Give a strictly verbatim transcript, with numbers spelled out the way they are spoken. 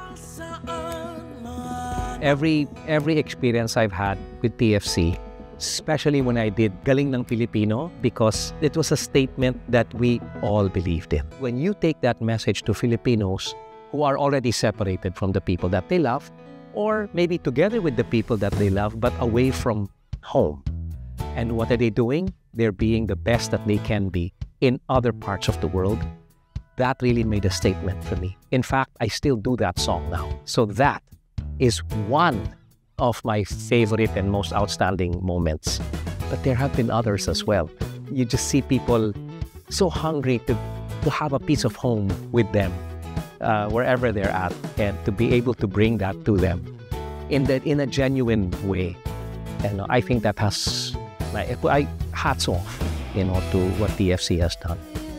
Every, every experience I've had with T F C, especially when I did Galing ng Filipino, because it was a statement that we all believed in. When you take that message to Filipinos who are already separated from the people that they love, or maybe together with the people that they love, but away from home. And what are they doing? They're being the best that they can be in other parts of the world. That really made a statement for me. In fact, I still do that song now. So that is one of my favorite and most outstanding moments. But there have been others as well. You just see people so hungry to, to have a piece of home with them, uh, wherever they're at, and to be able to bring that to them in, the, in a genuine way. And I think that has, I, I hats off, you know, to what T F C has done.